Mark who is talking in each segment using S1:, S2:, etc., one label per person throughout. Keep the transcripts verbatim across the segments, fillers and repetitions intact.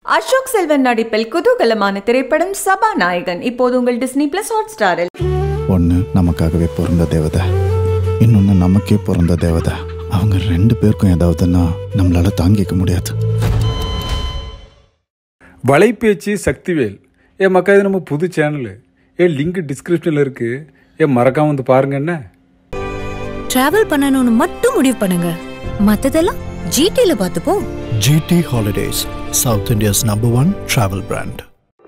S1: அசோக் செல்வன் நடிப்பில் குதூகலமான திரைப்படம் சபாநாயகன் இப்போது உங்கள் டிஸ்னி பிளஸ் ஹாட்ஸ்டாரில்.
S2: ஒன்று நமக்காகவே பிறந்த தேவதை, இன்னொன்று நமக்கே பிறந்த தேவதை. அவங்க ரெண்டு பேருக்கும் ஏதாவதுன்னா நம்மளால தாங்கிக்க முடியாது.
S3: வலைப்பேச்சு சக்திவேல் ஏன் மக்கா, இது நம்ம புது சேனலு. ஏன் லிங்க் டிஸ்கிரிப்ஷனில் இருக்கு. ஏன் மறக்காம வந்து பாருங்க. என்ன
S4: டிராவல் பண்ணணும்னு மட்டும் முடிவு பண்ணுங்க, மத்ததெல்லாம் ஜிடில பார்த்துப்போம்.
S2: G T Holidays, South India's number one travel brand.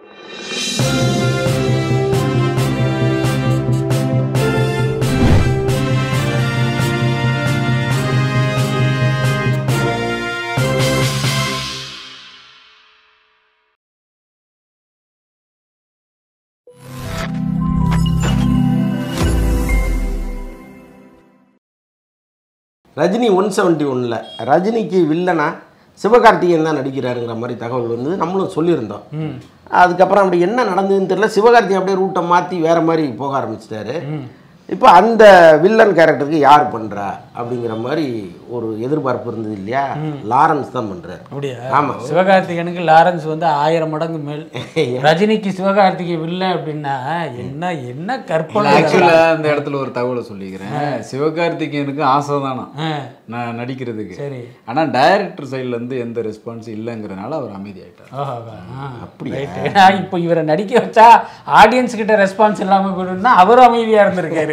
S5: Rajini one seventy ஒன்னில் ரஜினிக்கு வில்லனா சிவகார்த்திகேயன் தான் நடிக்கிறாருங்கிற மாதிரி தகவல் வந்து நம்மளும் சொல்லியிருந்தோம். அதுக்கப்புறம் அப்படி என்ன நடந்ததுன்னு தெரியல. சிவகார்த்திகேயன் அப்படியே ரூட்டை மாற்றி வேறு மாதிரி போக ஆரம்பிச்சிட்டாரு. இப்போ அந்த வில்லன் கேரக்டருக்கு யார் பண்ணுறா அப்படிங்கிற மாதிரி ஒரு எதிர்பார்ப்பு இருந்தது இல்லையா? லாரன்ஸ் தான் பண்ணுறாரு.
S6: அப்படியா? ஆமாம், சிவகார்த்திகேயனுக்கு லாரன்ஸ் வந்து ஆயிரம் மடங்கு மேல். ரஜினிக்கு சிவகார்த்திகேயன் வில்லன் அப்படின்னா என்ன என்ன கற்பனை.
S7: ஆக்சுவலாக அந்த இடத்துல ஒரு தகவலை சொல்லிக்கிறேன். சிவகார்த்திகேயனுக்கு ஆசை தானா நான் நடிக்கிறதுக்கு. சரி, ஆனால் டைரக்டர் சைட்லேருந்து எந்த ரெஸ்பான்ஸ் இல்லைங்கிறனால அவர் அமைதியாயிட்டார்.
S6: அப்படி இப்போ இவரை நடிக்க வச்சா ஆடியன்ஸ் கிட்ட ரெஸ்பான்ஸ் இல்லாமல் போயிடும்னா அவரும் அமைதியாக இருந்திருக்காரு.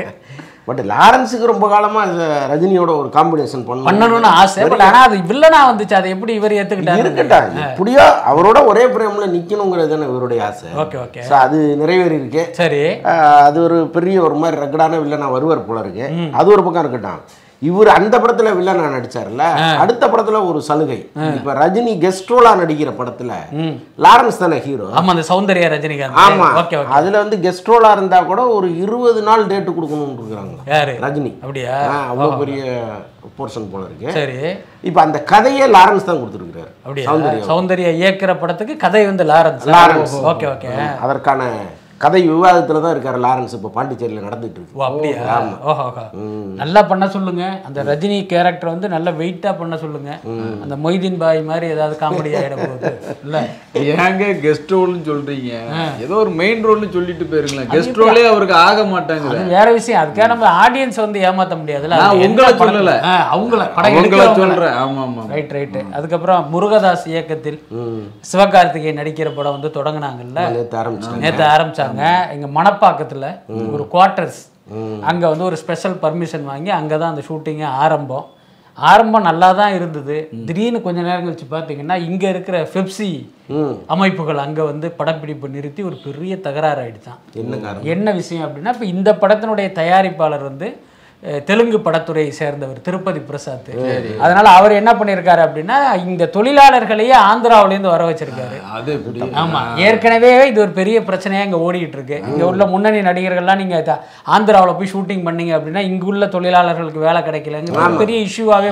S5: பட் லாரன்ஸுக்கு ரொம்ப காலமாக ரஜினியோட ஒரு காம்பினேஷன்
S6: பண்ணணும்னு ஆசை. பட் ஆனால் அது வில்லனா வந்துச்சு, அதை எப்படி இவர் ஏற்றுக்கிட்டாரு?
S5: இருக்கட்டாங்க, எப்படியோ அவரோட ஒரே பிரேமில் நிற்கணுங்கிறது தானே இவருடைய ஆசை.
S6: ஓகே ஓகே,
S5: அது நிறைவேறி இருக்கு. சரி, அது ஒரு பெரிய ஒரு மாதிரி ரக்கடான வில்லனா வருவார் போல இருக்கு. அது ஒரு பக்கம் இருக்கட்டும். இவர் அந்த படத்துல வில்லனா நடிச்சார்ல, அடுத்த படத்துல ஒரு சலுகை. இப்ப ரஜினி கெஸ்ட் ரோலா நடிக்கிற படத்துல லாரன்ஸ் தானே ஹீரோ.
S6: ஆமா, அந்த சௌந்தர்யா ரஜினிகாந்த்.
S5: ஆமா, அதுல வந்து கெஸ்ட் ரோலா இருந்தா கூட ஒரு இருபது நாள் டேட் கொடுக்கணும்னு இருக்காங்க ரஜினி. அப்படியா? அவ்வளவு பெரிய போர்ஷன் போல இருக்கு. சரி, இப்ப அந்த கதையை லாரன்ஸ் தான் கொடுத்துருக்காரு.
S6: அப்படியா? சௌந்தர்யா இயக்குற படத்துக்கு கதை வந்து லாரன்ஸ். லாரன்ஸ். ஓகே ஓகே,
S5: அதற்கான கதை விவாதத்துல தான் இருக்காரு லாரன்ஸ். இப்போ பாண்டிச்சேரியில் நடந்துட்டு இருக்கு.
S6: அப்படியா? ஓஹோ, நல்லா பண்ண சொல்லுங்க. அந்த ரஜினி கேரக்டர் வந்து நல்ல வெயிட்டா பண்ண சொல்லுங்க. அந்த மொய்தீன் பாய் மாதிரி ஏதாவது காமெடி ஆயிட போகுது இல்ல?
S7: ஏங்க கெஸ்ட் ரோல்னு சொல்றீங்க? ஏதோ ஒரு மெயின் ரோல்னு சொல்லிட்டு போயிருங்களேன். கெஸ்ட் ரோலே அவருக்கு ஆக மாட்டாங்க.
S6: அது வேற விஷயம். அதுக்காக நம்ம ஆடியன்ஸ் வந்து ஏமாத்த முடியாதுல்ல.
S7: உங்களை சொல்லல,
S6: அவங்கள
S7: படம் சொல்றேன். ஆமா ஆமா,
S6: ரைட் ரைட். அதுக்கப்புறம் முருகதாஸ் இயக்கத்தில் சிவகார்த்திகேயன் நடிக்கிற படம் வந்து தொடங்கினாங்கல்ல, நேற்று ஆரம்பிச்சாங்க. எங்க மணப்பாக்கத்துல ஒரு குவார்டர்ஸ், அங்க வந்து ஒரு ஸ்பெஷல் பர்மிஷன் வாங்கி அங்கதான் அந்த ஷூட்டிங்கே ஆரம்பம். ஆரம்பம் நல்லா தான் இருந்தது. திடீர்னு கொஞ்ச நேரம் கழிச்சு பார்த்தீங்கன்னா இங்க இருக்கிற பெப்சி அமைப்புகள் அங்க வந்து படப்பிடிப்பு நிறுத்தி ஒரு பெரிய தகராறு ஆயிடுச்சான். என்ன விஷயம் அப்படின்னா, இப்ப இந்த படத்தினுடைய தயாரிப்பாளர் வந்து தெலுங்கு படத்துறையை சேர்ந்தவர் திருப்பதி பிரசாத். அதனால அவர் என்ன பண்ணியிருக்காரு அப்படின்னா, இந்த தொழிலாளர்களையே ஆந்திராவிலேருந்து வர வச்சிருக்காரு. ஆமா, ஏற்கனவே இது ஒரு பெரிய பிரச்சனையா இங்க ஓடிட்டு இருக்கு. இங்க உள்ள முன்னணி நடிகர்கள்லாம் நீங்க ஆந்திராவில் போய் ஷூட்டிங் பண்ணீங்க அப்படின்னா இங்க உள்ள தொழிலாளர்களுக்கு வேலை கிடைக்கல, பெரிய இஷ்யூவாவே.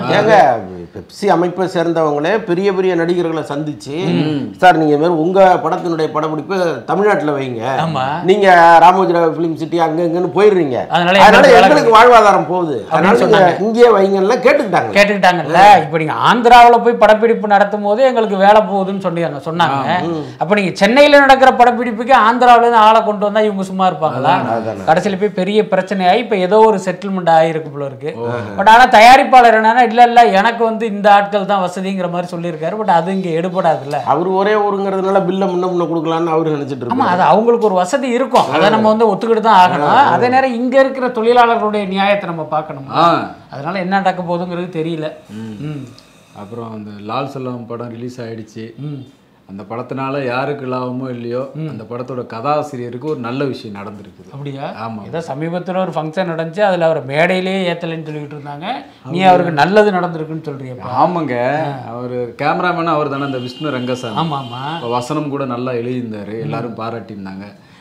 S5: பெப்சி அமைப்பை சேர்ந்தவங்களே பெரிய பெரிய நடிகர்களை சந்திச்சு, சார் நீங்க மாதிரி உங்க படத்தினுடைய படப்பிடிப்பு தமிழ்நாட்டில் வைங்க, நீங்க ராமோஜிராவ் பிலிம் சிட்டி அங்க இங்கன்னு போயிடுறீங்க, அதனால எங்களுக்கு வாழ்வாதாரம் போகுது, இங்கே வைங்கன்னு கேட்டுக்கிட்டாங்க
S6: கேட்டுக்கிட்டாங்கல்ல. இப்ப நீங்க ஆந்திராவில் போய் படப்பிடிப்பு நடத்தும் போது எங்களுக்கு வேலை போகுதுன்னு சொன்னாங்க சொன்னாங்க அப்ப நீங்க சென்னையில நடக்கிற படப்பிடிப்புக்கு ஆந்திராவில இருந்து ஆளை கொண்டு வந்தா இவங்க சும்மா இருப்பாங்களா? கடைசியில போய் பெரிய பிரச்சனையாகி இப்ப ஏதோ ஒரு செட்டில்மெண்ட் ஆயிருக்கு போல இருக்கு. பட் ஆனா தயாரிப்பாளர் என்னன்னா, இல்ல இல்ல எனக்கு வந்து இந்த ஆட்கள் தான் வசதிங்கிற மாதிரி சொல்லியிருக்காரு. பட் அது இங்க எடுபடாது இல்ல.
S5: அவர் ஒரே ஒருங்கிறதுனால பில்ல முன்ன முன்ன கொடுக்கலாம்னு அவரு நினைச்சிட்டு இருக்காரு.
S6: ஆமா, அது அவங்களுக்கு ஒரு வசதி இருக்கும், அதை நம்ம வந்து ஒத்துக்கிட்டு தான் ஆகணும். அதே நேரம் இங்க இருக்கிற தொழிலாளர்களுடைய நியாயத்தை நம்ம பார்க்கணும். அதனால என்ன நடக்க போகுதுங்கிறது தெரியல.
S7: அப்புறம் அந்த லால் சலாம் படம் ரிலீஸ் ஆயிடுச்சு. அந்த படத்தினால யாருக்கு லாபமோ இல்லையோ, அந்த படத்தோட கதாசிரியருக்கு ஒரு நல்ல விஷயம் நடந்திருக்குது.
S6: அப்படியா? ஆமா, ஏதோ சமீபத்தில் ஒரு ஃபங்க்ஷன் நடந்துச்சு, அதில் அவர் மேடையிலேயே ஏத்தலைன்னு சொல்லிட்டு இருந்தாங்க. நீ அவருக்கு நல்லது நடந்திருக்குன்னு சொல்றீங்க?
S7: ஆமாங்க, அவர் கேமராமேன் அவர் தானே, அந்த விஷ்ணு ரங்கசாமி.
S6: ஆமா ஆமா,
S7: வசனம் கூட நல்லா எழுதியிருந்தாரு, எல்லாரும் பாராட்டியிருந்தாங்க.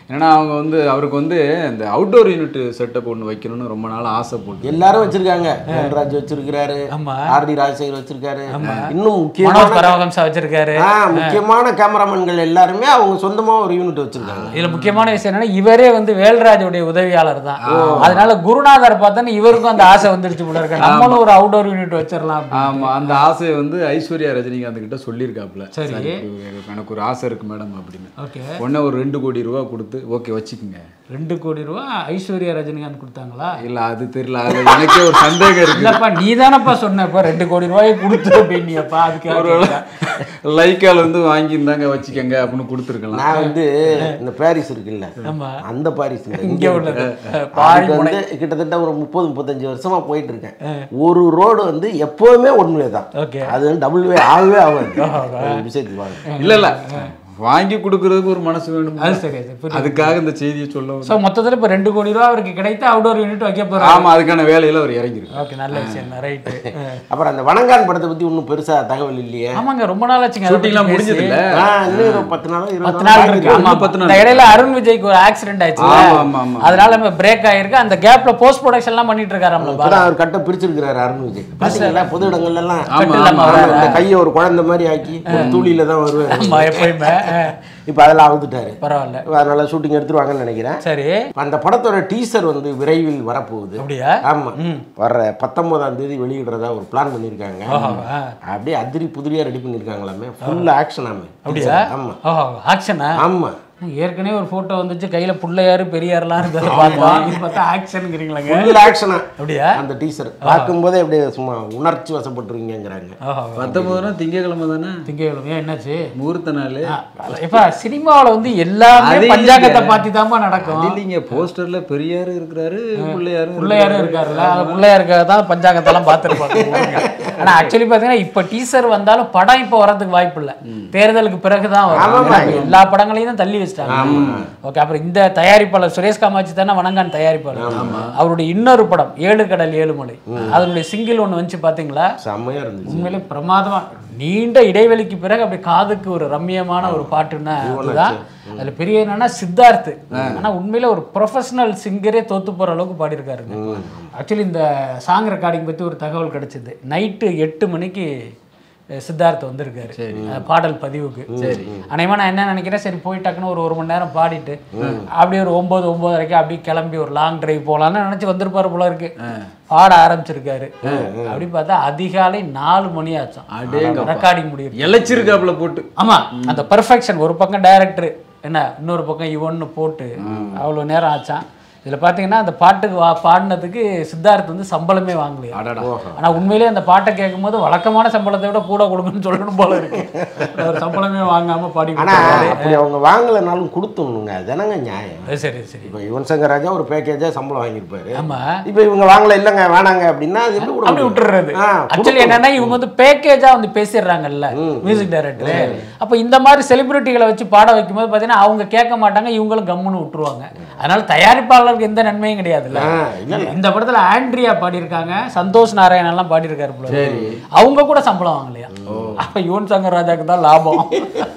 S7: ஏன்னா அவங்க வந்து அவருக்கு வந்து இந்த அவுட்டோர் யூனிட் செட்டப் ஒன்று வைக்கணும்னு ரொம்ப நாள் ஆசை போட்டு
S5: எல்லாரும் வச்சிருக்காங்க. ராஜ் வச்சிருக்காரு, ஆர்டி ராஜசேகர் வச்சிருக்காரு, இன்னும் முக்கியமான
S6: வச்சிருக்காரு
S5: முக்கியமான கேமராமேன்கள் எல்லாருமே அவங்க சொந்தமா ஒரு யூனிட் வச்சிருக்காங்க.
S6: இதுல முக்கியமான விஷயம் என்னன்னா இவரே வந்து வேல்ராஜோடைய உதவியாளர் தான். அதனால குருநாதர் பார்த்தா இவருக்கும் அந்த ஆசை வந்துருச்சு போல இருக்கு, நம்மளும் ஒரு அவுட்டோர் யூனிட் வச்சிடலாம்.
S7: ஆமா, அந்த ஆசையை வந்து ஐஸ்வர்யா ரஜினிகாந்த் கிட்ட சொல்லியிருக்காப்ல. சரி, எனக்கு ஒரு ஆசை இருக்கு மேடம் அப்படின்னு. உடனே ஒரு ரெண்டு கோடி ரூபா கொடுத்து ஓகே வச்சுக்குங்க.
S6: ரெண்டு கோடி ரூபா ஐஸ்வர்யா ரஜினிகாந்த் கொடுத்தாங்களா?
S7: இல்ல அது தெரியல, அது எனக்கே ஒரு சந்தேகம் இருக்கு.
S6: இல்லப்பா நீ தானப்பா சொன்னப்ப ரெண்டு கோடி ரூபாய் கொடுத்து அப்படின்னியப்பா, அதுக்கு
S7: லைக்கால வந்து வாங்கியிருந்தாங்க வச்சுக்கங்க அப்படின்னு கொடுத்துருக்கலாம்.
S5: நான் வந்து இந்த பாரிஸ் இருக்குல்ல, அந்த பாரிஸ்
S6: இங்க உள்ளது
S5: வந்து கிட்டத்தட்ட ஒரு முப்பது முப்பத்தஞ்சு வருஷமா போயிட்டு இருக்கேன். ஒரு ரோடு வந்து எப்பவுமே ஒன்வே தான், அது வந்து டபுள் வே ஆகவே ஆகாது விஷயத்துக்கு.
S7: இல்ல இல்ல வாங்கி கொடுக்கறதுக்கு ஒரு மனசு வேணும்.
S6: அது சரி,
S7: அதுக்காக இந்த செய்தியை சொல்ல.
S6: ஸோ மொத்தத்தில் இப்போ ரெண்டு கோடி ரூபா அவருக்கு கிடைத்து அவுட்டோர் யூனிட் வைக்க போகிறார்.
S7: ஆமாம், அதுக்கான வேலையில் அவர் இறங்கிருக்கு.
S6: ஓகே, நல்ல விஷயம், ரைட்டு.
S5: அப்புறம் அந்த வணங்கான் படத்தை பற்றி ஒன்றும் பெருசா தகவல் இல்லையே.
S6: ஆமாங்க, ரொம்ப நாள் ஆச்சுங்க,
S7: ஷூட்டிங்லாம் முடிஞ்சது இல்லை,
S5: இன்னும் பத்து நாள்
S6: பத்து நாள் இருக்கு. ஆமாம், பத்து நாள். இடையில அருண் விஜய்க்கு ஒரு ஆக்சிடென்ட் ஆயிடுச்சு, அதனால நம்ம பிரேக் ஆயிருக்கு. அந்த கேப்ல போஸ்ட் ப்ரொடக்ஷன்லாம் பண்ணிட்டு இருக்காரு.
S5: அவர் கட்ட பிரிச்சிருக்கிறாரு அருண் விஜய். பார்த்தீங்களா, பொது இடங்கள்ல எல்லாம் கையை ஒரு குழந்தை மாதிரி ஆக்கி தூளியில தான் வருவார் எப்பயுமே. இப்போ அதெல்லாம் அவுத்துட்டாரு, பரவாயில்ல. அதனால ஷூட்டிங் எடுத்துருவாங்கன்னு நினைக்கிறேன். சரி, அந்த படத்தோட டீசர் வந்து விரைவில் வரப்போகுது. அப்படியா? ஆமா, வர்ற பத்தொன்பதாம் தேதி வெளியிடுறதா ஒரு பிளான் பண்ணியிருக்காங்க. அப்படியே அதிரி புதிரியா ரெடி பண்ணியிருக்காங்களாமே, ஃபுல் ஆக்ஷன். ஆமே, அப்படியா? ஆமா,
S6: ஆக்ஷனா?
S5: ஆமா,
S6: ஏற்கனவே ஒரு போட்டோ வந்துச்சு, கையில புள்ளையாரு பெரியாருலாம் பார்த்தா ஆக்ஷன்ங்கிறீங்களா?
S5: ஃபுல் ஆக்ஷனா? அப்படியா? அந்த டீசர் பார்க்கும்போதே அப்படியே சும்மா உணர்ச்சி வசப்பட்டுருவீங்கிறாங்க.
S7: பத்தொன்பதுனா திங்கக்கிழமை தானே?
S6: திங்கக்கிழமை என்னாச்சு?
S7: முகூர்த்த நாள்.
S6: இப்ப சினிமாவில் வந்து எல்லாமே பஞ்சாங்கத்தை பார்த்து தான்ப்பா நடக்கும்.
S7: இல்லைங்க, போஸ்டர்ல பெரியாரு இருக்கிறாரு, பிள்ளையாரு
S6: பிள்ளையாரும் இருக்காருல்ல, அந்த பிள்ளையாருக்காக தான் பஞ்சாங்கத்தெல்லாம் பார்த்துருப்பாங்க. ஆனா ஆக்சுவலி பாத்தீங்கன்னா இப்ப டீசர் வந்தாலும் படம் இப்ப வரதுக்கு வாய்ப்பு இல்லை, தேர்தலுக்கு பிறகுதான் வரும். எல்லா படங்களையும் தான் தள்ளி வச்சிட்டாங்க. ஓகே, அப்புறம் இந்த தயாரிப்பாளர் சுரேஷ் காமாட்சி தானே வணங்கான் தயாரிப்பாளர். அவருடைய இன்னொரு படம் ஏழு கடல் ஏழு மலை, அதனுடைய சிங்கிள் ஒன்று வந்துச்சு பாத்தீங்களா? செம்மையா இருந்துச்சு, உண்மையிலே பிரமாதமா. நீண்ட இடைவெளிக்கு பிறகு அப்படி காதுக்கு ஒரு ரம்மியமான ஒரு பாட்டுன்னா அதுதான். அதுல பெரிய என்னன்னா சித்தார்த், ஆனா உண்மையில ஒரு ப்ரொஃபஷனல் சிங்கரே தோத்து போற அளவுக்கு பாடியிருக்காருங்க. ஆக்சுவலி இந்த சாங் ரெக்கார்டிங் பத்தி ஒரு தகவல் கிடைச்சது. நைட்டு எட்டு மணிக்கு சித்தார்த் வந்திருக்காரு பாடல் பதிவுக்கு. சரி, அனைவா நான் என்ன நினைக்கிறேன், சரி போயிட்டாக்குன்னு ஒரு ஒரு மணி நேரம் பாடிட்டு அப்படியே ஒரு ஒன்பது ஒன்பது வரைக்கும் அப்படியே கிளம்பி ஒரு லாங் டிரைவ் போகலான்னு நினைச்சு வந்திருப்பாரு போல இருக்கு. பாட ஆரம்பிச்சிருக்காரு. அப்படி பார்த்தா அதிகாலை நாலு மணி ஆச்சாம் ரெக்கார்டிங் முடியும்.
S7: இழைச்சிருக்காப்புல போட்டு.
S6: ஆமா, அந்த பெர்ஃபெக்ஷன். ஒரு பக்கம் டைரக்டர் என்ன, இன்னொரு பக்கம் இவன்னு போட்டு அவ்வளோ நேரம் ஆச்சான். இதில் பார்த்தீங்கன்னா அந்த பாட்டுக்கு வா பாடினதுக்கு சித்தார்த் வந்து சம்பளமே வாங்கலையா. ஆனால் உண்மையிலேயே அந்த பாட்டை கேட்கும்போது வழக்கமான சம்பளத்தை விட கூட கொடுக்குன்னு சொல்லணும் போல இருக்கு. ஒரு சம்பளமே வாங்காமல் பாடி.
S5: அப்படி அவங்க வாங்கலைனாலும் கொடுத்துணுங்க, ஜனங்க நியாயம்.
S6: சரி சரி,
S5: இப்போ யுவன் சங்கர் ராஜா ஒரு பேக்கேஜாக சம்பளம் வாங்கியிருப்பாரு.
S6: ஆமாம்,
S5: இப்போ இவங்க வாங்கலை, இல்லைங்க வேணாங்க அப்படின்னா அது எப்படி
S6: அப்படி விட்டுறது. ஆக்சுவலி என்னன்னா இவங்க வந்து பேக்கேஜாக வந்து பேசிடுறாங்கல்ல மியூசிக் டைரக்டர். அப்போ இந்த மாதிரி செலிபிரிட்டிகளை வச்சு பாட வைக்கும்போது பார்த்தீங்கன்னா அவங்க கேட்க மாட்டாங்க, இவங்களும் கம்முன்னு விட்டுருவாங்க. அதனால தயாரிப்பாளர் எந்த நன்மையும் கிடையாதுல்ல. இந்த படத்துல ஆண்ட்ரியா பாடியிருக்காங்க, சந்தோஷ் நாராயணன் எல்லாம் பாடியிருக்காரு போல. அவங்க கூட சம்பளம் வாங்கலையா. அப்ப யுவன் சங்கர் ராஜாக்கு தான் லாபம்.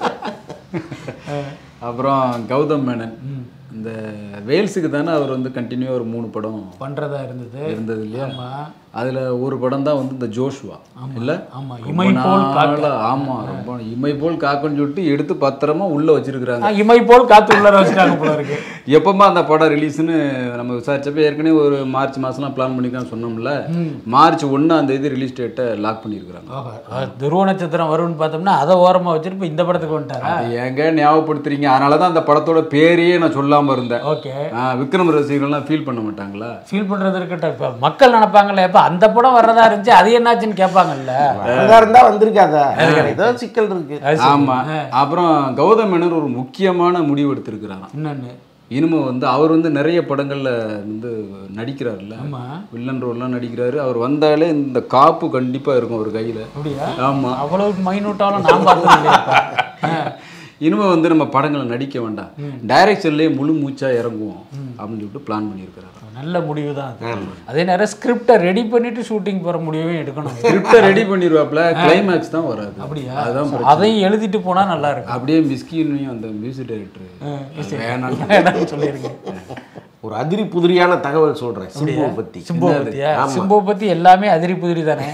S7: அப்புறம் கௌதம் மேனன் இந்த வேல்ஸுக்கு தானே அவர் வந்து கண்டினியூ ஒரு மூணு படம்
S6: பண்றதா இருந்தது
S7: இருந்தது இல்லையா? அதுல ஒரு படம் தான் வந்து இந்த ஜோஷுவா இல்ல?
S6: ஆமா, இமை போல் காக்க.
S7: ஆமா, ரொம்ப இமை போல் காக்குன்னு சொல்லிட்டு எடுத்து பத்திரமா உள்ள வச்சிருக்காங்க.
S6: இமை போல் காத்து உள்ள வச்சிருக்காங்க போல இருக்கு.
S7: எப்பமா அந்த படம் ரிலீஸ்னு நம்ம விசாரிச்சப்ப ஏற்கனவே ஒரு மார்ச் மாசம்லாம் பிளான் பண்ணிருக்கான்னு சொன்னோம்ல. மார்ச் ஒன்னாம் தேதி ரிலீஸ் டேட்டை லாக் பண்ணிருக்காங்க.
S6: துருவ நட்சத்திரம் வரும்னு பார்த்தோம்னா அதை ஓரமா வச்சிருப்ப இந்த படத்துக்கு வந்துட்டாரா?
S7: ஏங்க ஞாபகப்படுத்துறீங்க? அதனாலதான் அந்த படத்தோட பேரையே நான் சொல்லாம இருந்தேன்.
S6: ஓகே,
S7: விக்ரம் ரசிகர்கள்லாம் ஃபீல் பண்ண மாட்டாங்களா?
S6: ஃபீல் பண்றது இருக்கட்டும், இப்ப மக்கள் நினைப்பாங்கல்ல எப்ப அந்த படம் வர்றதா இருந்துச்சு அது என்னாச்சுன்னு கேட்பாங்கல்ல.
S5: இருந்தா வந்திருக்காதா, ஏதோ சிக்கல் இருக்கு.
S7: ஆமா. அப்புறம் கௌதம் மேனன் ஒரு முக்கியமான முடிவு எடுத்திருக்கிறாராம்.
S6: என்னன்னு,
S7: இனிமே வந்து அவர் வந்து நிறைய படங்கள்ல வந்து நடிக்கிறாருல்ல, வில்லன் ரோல்லாம் நடிக்கிறாரு. அவர் வந்தாலே இந்த காப்பு கண்டிப்பா இருக்கும் அவர் கையில.
S6: அப்படியா?
S7: ஆமா,
S6: அவ்வளவு மைனூட்டாலும் நான் பார்த்தேன்.
S7: இனிமேல் வந்து நம்ம படங்களை நடிக்க வேண்டாம், டைரக்ஷன்லேயே முழு மூச்சா இறங்குவோம் அப்படின்னு சொல்லிட்டு பிளான் பண்ணியிருக்கிறாரு.
S6: நல்ல முடிவு தான் அது. அதே நேரம் ஸ்கிரிப்டை ரெடி பண்ணிட்டு ஷூட்டிங் போகிற முடிவையும் எடுக்கணும்.
S7: ஸ்கிரிப்டை ரெடி பண்ணிடுவாப்புல, கிளைமேக்ஸ் தான் வராது.
S6: அப்படியா?
S7: அதுதான்
S6: அதையும் எழுதிட்டு போனால் நல்லா இருக்கும்.
S7: அப்படியே மிஸ்கின்னையும் அந்த மியூசிக் டைரக்டர்
S6: வேணாம்னு சொல்லியிருக்கேன்.
S5: ஒரு அதிரி புதிரியான தகவல் சொல்கிறேன் சிம்புவை பற்றி.
S6: சிம்புவை பற்றியா? சிம்புவை பற்றி எல்லாமே அதிரி புதிரி தானே.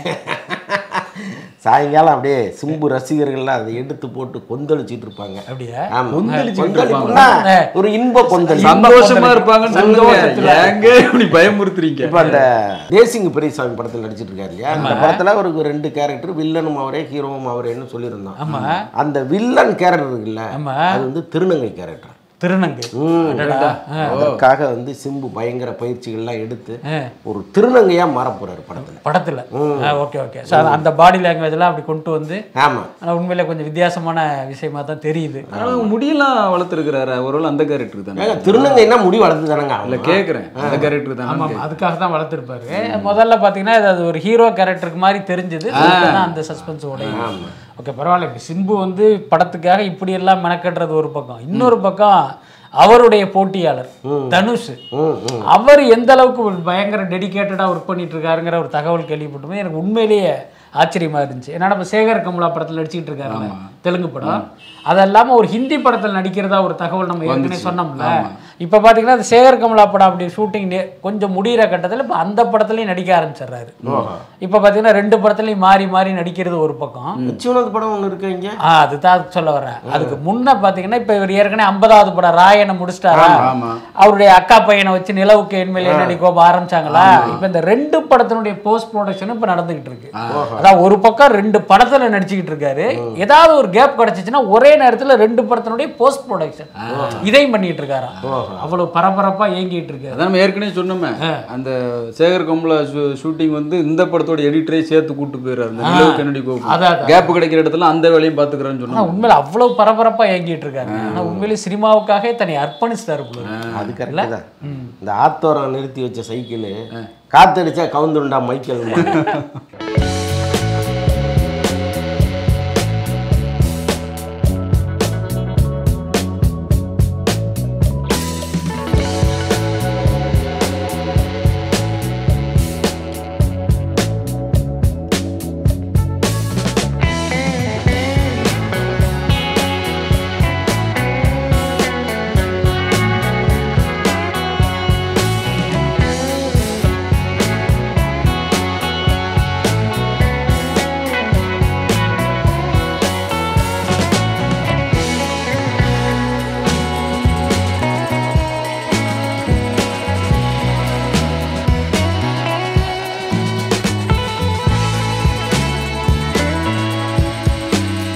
S5: சாயங்காலம் அப்படியே சிம்பு ரசிகர்கள்லாம் அதை எடுத்து போட்டு கொந்தளிச்சிட்டு இருப்பாங்க.
S6: அப்படியா?
S5: கொந்தளிப்புன்னா ஒரு இன்ப கொந்தளி,
S7: சந்தோஷமா இருப்பாங்க. சந்தோஷத்துல பயமுறுத்துறீங்க.
S5: இப்போ அந்த தேசிங்க பெரியசாமி படத்தில் நடிச்சிட்டு இருக்காரு இல்லையா, அந்த படத்தில் ஒரு ரெண்டு கேரக்டர், வில்லனும் அவரே ஹீரோவும் அவரேன்னு சொல்லியிருந்தோம். அந்த வில்லன் கேரக்டர் இருக்குல்ல, அது வந்து திருநங்கை கேரக்டர்.
S6: திருநங்கை.
S5: அதற்காக வந்து சிம்பு பயங்கர பயிற்சிகள்லாம் எடுத்து ஒரு திருநங்கையா மாற போறாரு படத்துல.
S6: படத்துல ஓகே ஓகே. அந்த பாடி லாங்குவேஜ் எல்லாம் அப்படி கொண்டு வந்து, ஆமா, ஆனா உண்மையில கொஞ்சம் வித்தியாசமான விஷயமா தான் தெரியுது.
S7: ஆனா முடியெல்லாம் வளர்த்துருக்கிறாரு ஒருவேளை அந்த கேரக்டர் தானே.
S5: திருநங்கைன்னா முடி வளர்த்து தானங்க
S7: இல்ல கேட்குறேன், அந்த கேரக்டர் தானே.
S6: ஆமா, அதுக்காக தான் வளர்த்துருப்பாரு. முதல்ல பாத்தீங்கன்னா அது ஒரு ஹீரோ கேரக்டருக்கு மாதிரி தெரிஞ்சது, அந்த சஸ்பென்ஸ் உடைய. ஓகே, பரவாயில்ல. இப்படி சிம்பு வந்து படத்துக்காக இப்படி எல்லாம் மெனக்கட்டுறது ஒரு பக்கம், இன்னொரு பக்கம் அவருடைய போட்டியாளர் தனுஷ், அவர் எந்த அளவுக்கு பயங்கர டெடிகேட்டடா ஒர்க் பண்ணிட்டு இருக்காருங்கிற ஒரு தகவல் கேள்விப்பட்டுமே எனக்கு உண்மையிலேயே ஆச்சரியமா இருந்துச்சு. ஏன்னா நம்ம சேகர் கமலா படத்தில் நடிச்சுக்கிட்டு இருக்காங்க, தெலுங்கு படம். அது இல்லாமல் ஒரு ஹிந்தி படத்தில் நடிக்கிறதா ஒரு தகவல் நம்ம ஏற்கனவே சொன்னோம்ல. இப்போ பார்த்தீங்கன்னா அது சேகர் கமலா படம் அப்படி ஷூட்டிங் கொஞ்சம் முடிகிற கட்டத்தில் இப்போ அந்த படத்துலையும் நடிக்க ஆரம்பிச்சிடுறாரு. இப்போ பார்த்தீங்கன்னா ரெண்டு படத்துலையும் மாறி மாறி நடிக்கிறது ஒரு பக்கம்.
S5: படம் ஒன்று இருக்கு இங்கே,
S6: ஆ அதுதான் சொல்ல வரேன். அதுக்கு முன்னே பார்த்தீங்கன்னா இப்போ இவர் ஏற்கனவே ஐம்பதாவது படம் ராயனை முடிச்சிட்டாரா, அவருடைய அக்கா பையனை வச்சு நிலவுக்கு என்மேல் என்னடி கோபம் ஆரம்பிச்சாங்களா. இப்போ இந்த ரெண்டு படத்தினுடைய போஸ்ட் ப்ரொடக்ஷனும் இப்போ நடந்துகிட்டு இருக்கு. அதான் ஒரு பக்கம் ரெண்டு படத்துல நடிச்சுக்கிட்டு இருக்காரு, ஏதாவது ஒரு கேப் கிடைச்சிச்சுன்னா ஒரே நேரத்தில் ரெண்டு படத்தினுடைய போஸ்ட் ப்ரொடக்ஷன் இதையும் பண்ணிட்டு இருக்காரு. அவ்வளவு பரபரப்பா இயங்கிட்டு இருக்கு.
S7: அதான் நம்ம ஏற்கனவே சொன்னோமே, அந்த சேகர் கமலா ஷூட்டிங் வந்து இந்த படத்தோட எடிட்டரே சேர்த்து கூட்டு போயிடுறாரு. கேப் கிடைக்கிற இடத்துல அந்த வேலையும் பாத்துக்கிறேன்னு சொன்னா
S6: உண்மையில அவ்வளவு பரபரப்பா இயங்கிட்டு இருக்காரு. ஆனா உண்மையிலே சினிமாவுக்காக தன்னை அர்ப்பணிச்சிட்டாரு.
S5: அது கரெக்ட் தான். இந்த ஆத்தோரம் நிறுத்தி வச்ச சைக்கிள் காத்தடிச்சா கவுந்துண்டா மைக்கேல்.